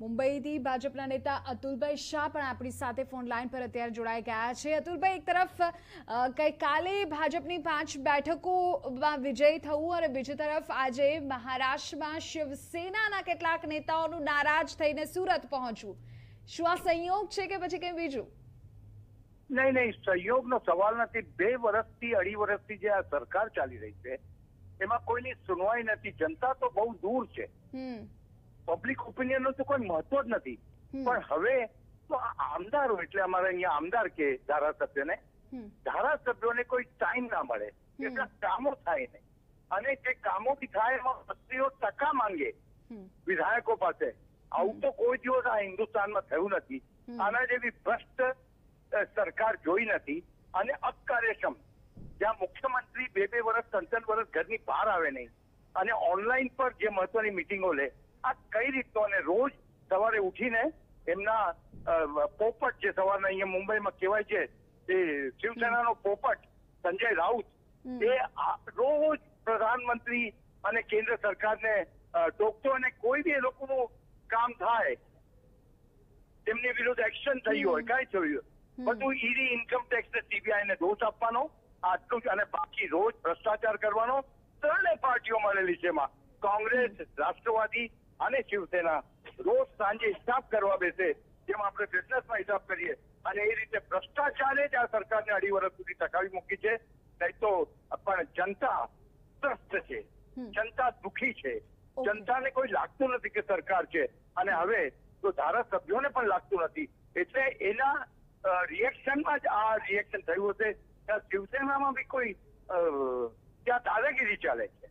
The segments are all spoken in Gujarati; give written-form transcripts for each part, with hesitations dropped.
મુંબઈથી ભાજપના નેતા અતુલભાઈ શાહ પણ આપણી સાથે ફોન લાઈન પર અત્યારે જોડાઈ ગયા છે। અતુલભાઈ, એક તરફ ગઈકાલે ભાજપની 5 બેઠકોમાં વિજય થયું અને બીજી તરફ આજે મહારાષ્ટ્રમાં શિવસેનાના કેટલાક નેતાઓનું નારાજ થઈને સુરત પહોંચવું, શું આ સંયોગ છે કે પછી કંઈ બીજું? નહીં, સહયોગનો સવાલ નથી। 2 વર્ષથી 2.5 વર્ષથી જે આ સરકાર ચાલી રહી છે એમાં કોઈની સુનવાઈ નથી। જનતા તો બહુ દૂર છે, પબ્લિક ઓપિનિયન નું તો કોઈ મહત્વ જ નથી। પણ હવે તો આમદારો, એટલે અમારે અહીંયા આમદાર કે ધારાસભ્યોને કોઈ ટાઈમ ના મળે, એટલા કામો થાય નહીં, અને જે કામો બી થાય એમાં મંત્રીઓ ટકા માંગે વિધાયકો પાસે। આવું તો કોઈ દિવસ આ હિન્દુસ્તાનમાં થયું નથી। આના જેવી ભ્રષ્ટ સરકાર જોઈ નથી અને અકાર્યક્ષમ, જ્યાં મુખ્યમંત્રી 2 વર્ષ 3 વર્ષ ઘરની બહાર આવે નહીં અને ઓનલાઈન પર જે મહત્વની મિટિંગો લે, આ કઈ રીતનો? અને રોજ સવારે ઉઠીને એમના પોપટ, જે સવારના અહીંયા મુંબઈમાં કહેવાય છે એ શિવસેનાનો પોપટ સંજય રાઉત, એ રોજ પ્રધાનમંત્રી અને કેન્દ્ર સરકારને ટોકતો, અને કોઈ બી એ લોકોનું કામ થાય, તેમની વિરુદ્ધ એક્શન થઈ હોય, કાંઈ થયું બધું ઈડી, ઇન્કમ ટેક્સ ને સીબીઆઈ ને દોષ આપવાનો, આટલું જ। અને બાકી રોજ ભ્રષ્ટાચાર કરવાનો। 3 પાર્ટીઓ મળેલી છે એમાં, કોંગ્રેસ, રાષ્ટ્રવાદી અને શિવસેના, રોજ સાંજે હિસાબ કરવા બેસે, જેમ આપણે બિઝનેસમાં હિસાબ કરીએ, અને એ રીતે ભ્રષ્ટાચારે જ આ સરકારને 2.5 વર્ષ સુધી ટકાવી મૂકી છે। નહીં તો પણ જનતા ત્રસ્ત છે, જનતા દુખી છે, જનતાને કોઈ લાગતું નથી કે સરકાર છે, અને હવે તો ધારાસભ્યોને પણ લાગતું નથી। એટલે એના રિએક્શનમાં જ આ રિએક્શન થયું હશે। ત્યાં શિવસેનામાં બી કોઈ ત્યાં દાદાગીરી ચાલે છે,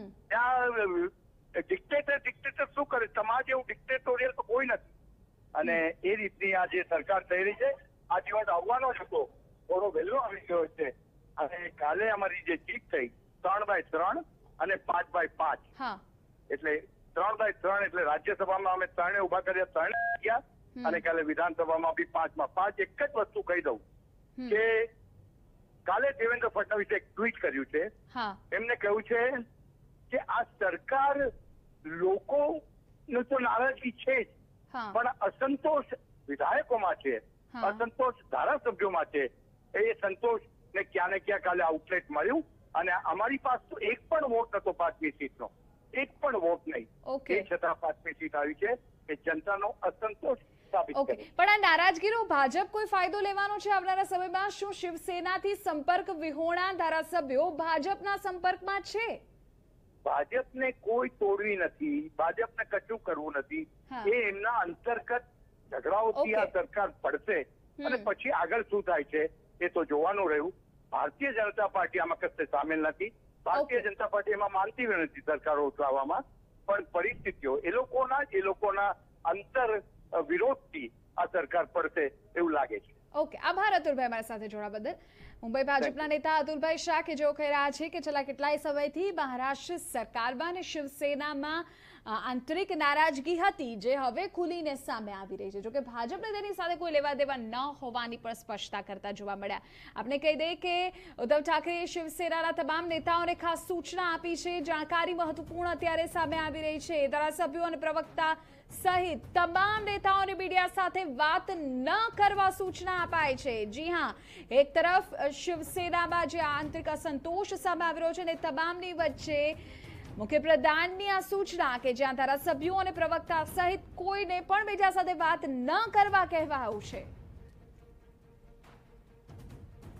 ત્યાં ડિક્ટેટર શું કરે? સમાજ એવું ડિક્ટેટોરિયલ તો કોઈ નથી, અને એ રીતની આ જે સરકાર થઈ રહી છે, આ દિવસ આવવાનો જ હતો, થોડો વહેલો આવી ગયો છે। અને કાલે અમારી જે જીત થઈ 3/3 અને 5/5, એટલે 3/3 એટલે રાજ્યસભામાં અમે 3 ઉભા કર્યા, 3 ગયા, અને કાલે વિધાનસભામાં બી 5/5। એક જ વસ્તુ કહી દઉં કે કાલે દેવેન્દ્ર ફડણવીસે એક ટ્વીટ કર્યું છે, એમને કહ્યું છે કે આ સરકાર લોકોનું તો નારાજગી છે જ, પણ અસંતોષ વિધાયકોમાં છે, અસંતોષ ધારાસભ્યોમાં છે। એ સંતોષ ને ક્યાં ને ક્યાં કાલે આઉટલેટ મળ્યું, અને અમારી પાસે તો એક પણ વોટ નતો 5મી સીટનો, એક પણ વોટ નહીં, એ છતાં 5મી સીટ આવી છે। એ જનતાનો અસંતોષ સાબિત કરે। પણ આ નારાજગીનો ભાજપ કોઈ ફાયદો લેવાનો છે આવનારા સમયમાં? શું શિવસેનાથી સંપર્ક વિહોણા ધારાસભ્યો ભાજપના સંપર્કમાં છે? ભાજપને કોઈ તોડવી નથી, ભાજપને કશું કરવું નથી, એ એમના અંતર્ગત ઝઘડાઓથી આ સરકાર પડશે, અને પછી આગળ શું થાય છે એ તો જોવાનું રહ્યું। ભારતીય જનતા પાર્ટી આમાં કશે સામેલ નથી, ભારતીય જનતા પાર્ટી એમાં માનતી નથી સરકારો ઉઠાવવામાં, પણ પરિસ્થિતિઓ એ લોકોના અંતર વિરોધથી આ સરકાર પડશે એવું લાગે છે। ઓકે, આભાર અતુલભાઈ અમારી સાથે જોડાવા બદલ। મુંબઈ ભાજપના નેતા અતુલભાઈ શાહ કે જેઓ કહી રહ્યા છે કે છેલ્લા કેટલાય સમયથી મહારાષ્ટ્ર સરકારમાં અને શિવસેનામાં આંતરિક નારાજગી હતી, જે હવે ખુલીને સામે આવી રહી છે। જોકે ભાજપને તેની સાથે કોઈ લેવા દેવા ન હોવાની પણ સ્પષ્ટતા કરતા જોવા મળ્યા। આપણે કહી દઈએ કે ઉદ્ધવ ઠાકરેએ શિવસેનાના તમામ નેતાઓને ખાસ સૂચના આપી છે। જાણકારી મહત્વપૂર્ણ અત્યારે સામે આવી રહી છે। ધારાસભ્યો અને પ્રવક્તા સહિત તમામ નેતાઓને મીડિયા સાથે વાત ન કરવા સૂચના અપાઈ છે। જી હા, એક તરફ શિવસેનામાં જે આંતરિક અસંતોષ સામે આવી રહ્યો છે, અને તમામની વચ્ચે મુખ્યપ્રધાનની આ સૂચના કે જ્યાં ધારાસભ્યો અને પ્રવક્તા સહિત કોઈને પણ બીજા સાથે વાત ન કરવા કહેવાયું છે।